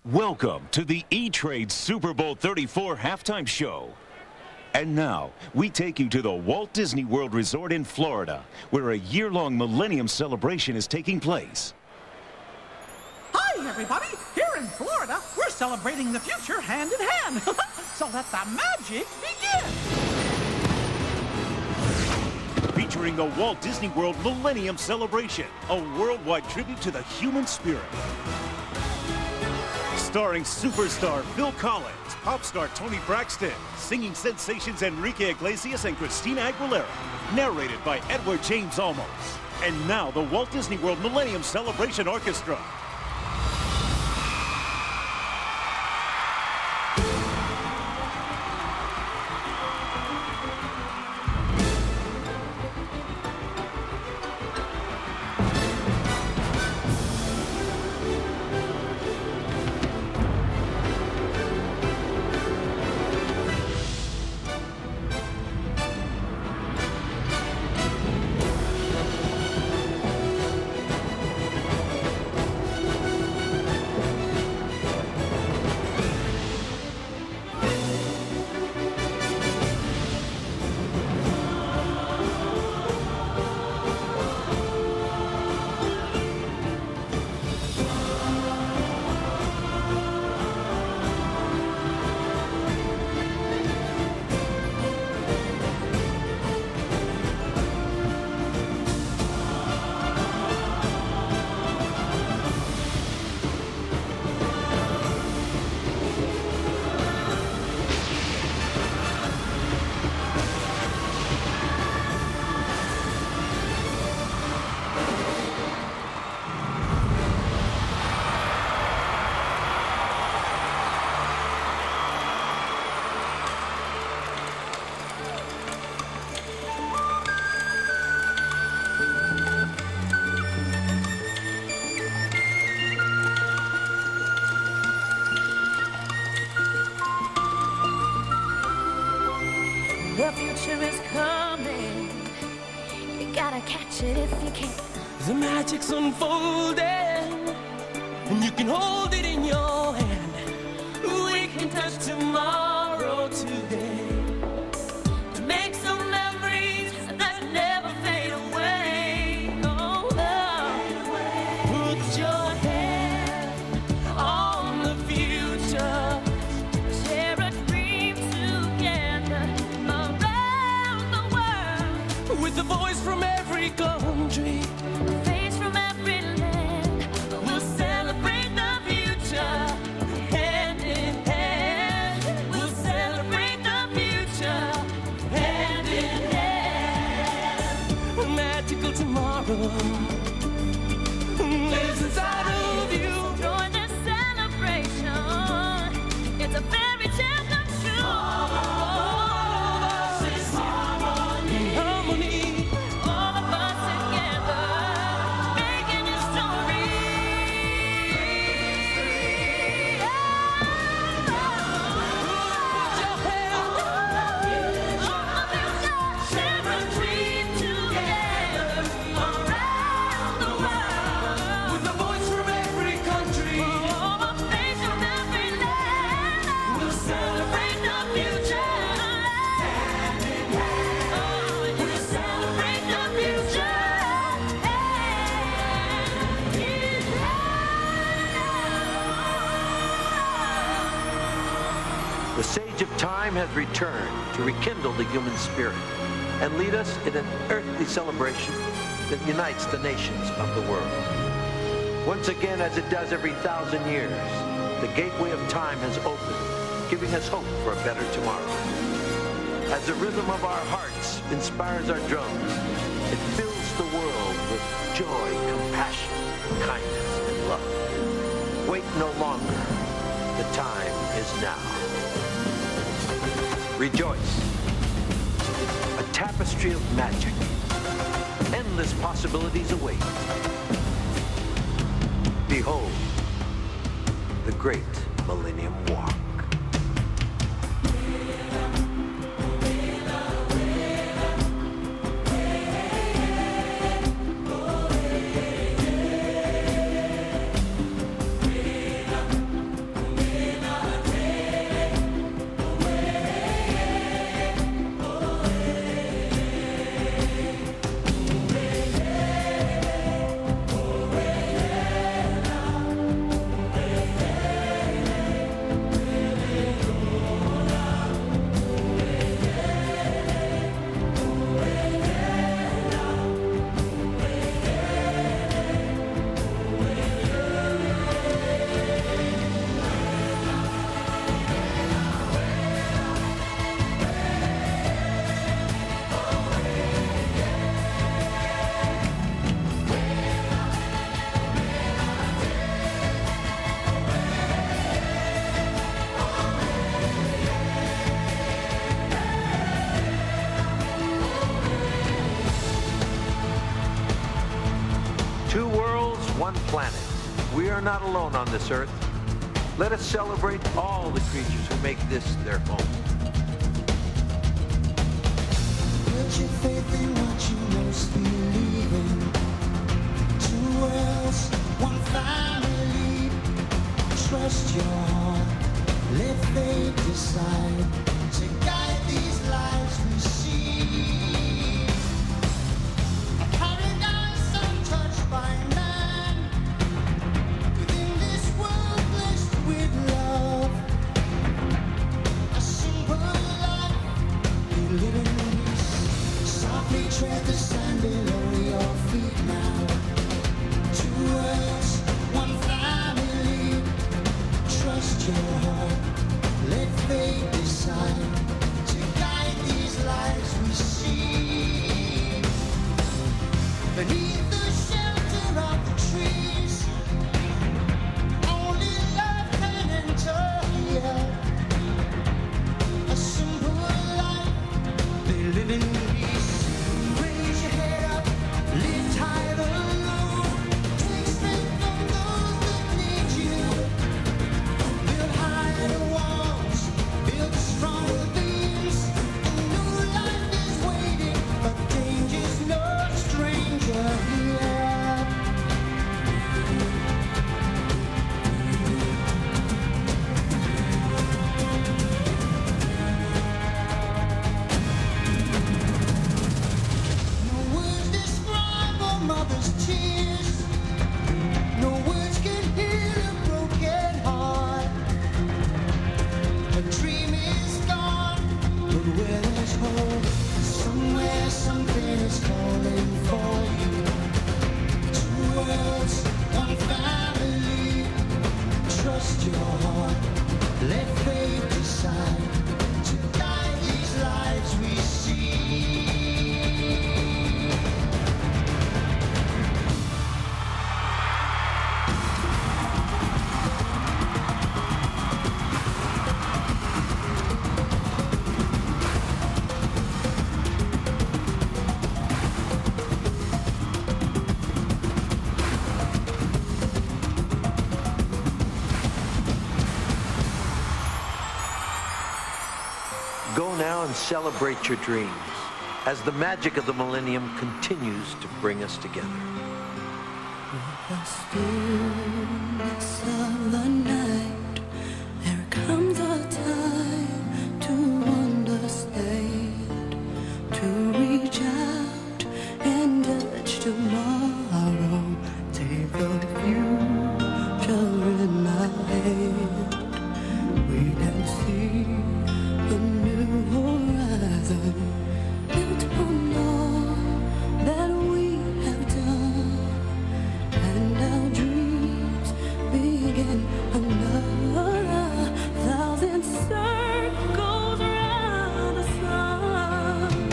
Welcome to the E-Trade Super Bowl XXXIV halftime show. And now, we take you to the Walt Disney World Resort in Florida, where a year-long Millennium Celebration is taking place. Hi, everybody. Here in Florida, we're celebrating the future hand in hand. So let the magic begin. Featuring the Walt Disney World Millennium Celebration, a worldwide tribute to the human spirit. Starring superstar Phil Collins, pop star Toni Braxton, singing sensations Enrique Iglesias and Christina Aguilera, narrated by Edward James Olmos. And now the Walt Disney World Millennium Celebration Orchestra. The future is coming. You gotta catch it if you can. The magic's unfolding, and you can hold it in your hand. We can touch tomorrow today to make some memories that never fade away. Oh, put your hand on the future. Share a dream together around the world. With a voice from every country, A face from every land. we'll celebrate the future. Hand in hand, we'll celebrate the future. Hand in hand, a magical tomorrow lives inside of you. Join the celebration. It's a fairy tale come true. Harmony, All of us together, making history. put your hand Share a dream together around the world. with a voice from every country. A face from every land. We'll celebrate the future. Hand in hand. We'll celebrate the future. Hand in hand. The Sage of Time has returned to rekindle the human spirit and lead us in an earthly celebration that unites the nations of the world. Once again, as it does every 1,000 years, the gateway of time has opened, giving us hope for a better tomorrow. As the rhythm of our hearts inspires our drums, it fills the world with joy, compassion, kindness, and love. Wait no longer. The time is now. Rejoice. A tapestry of magic. Endless possibilities await. Behold, the great Millennium Walk. planet. We are not alone on this earth. Let us celebrate all the creatures who make this their home. Put your faith in what you most believe in. Two worlds, one family. Trust your heart, let fate decide to guide these lives we see. A paradise untouched by man, within this world blessed with love. A simple life, we live in peace. Softly tread the sand below your feet now. Two worlds, one family. Trust your heart, let fate decide to guide these lives we see. Beneath the shelter of the trees, only love can enter here. A simple life, they live in peace. Raise your head up, lift high the load. Take strength from those that need you. Build higher walls, build stronger beams. A new life is waiting, but danger's no stranger here. No words describe a mother's tears. No words can heal a broken heart. A dream is gone, but where there's hope, somewhere something is calling for you. Two worlds, one family. Trust your heart, let fate decide to guide these lives we see. Go now and celebrate your dreams as the magic of the millennium continues to bring us together. The stillness of the night, there comes a time to understand, to reach out and touch tomorrow. Take the future in our hand. We can see a new horizon built on all that we have done. And our dreams begin another thousand circles around the sun.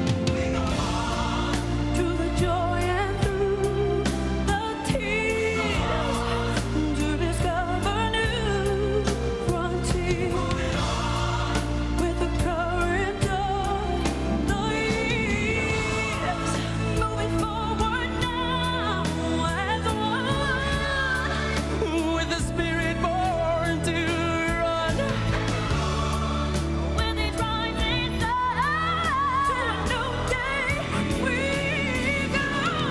To the joy and through the tears, to discover new frontiers. With the current of the years, moving forward now as one, with the spirit born to run. With each rising sun, to a new day we go.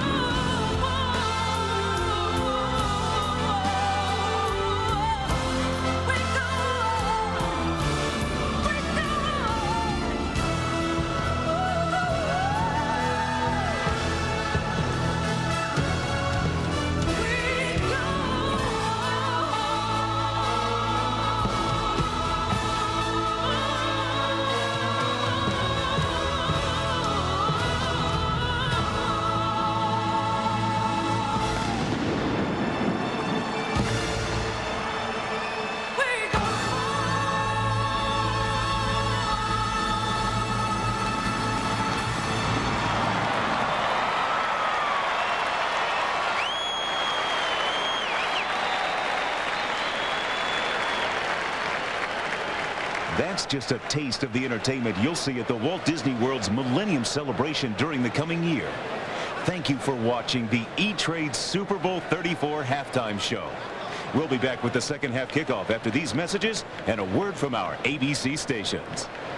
That's just a taste of the entertainment you'll see at the Walt Disney World's Millennium Celebration during the coming year. Thank you for watching the E-Trade Super Bowl 34 halftime show. We'll be back with the second half kickoff after these messages and a word from our ABC stations.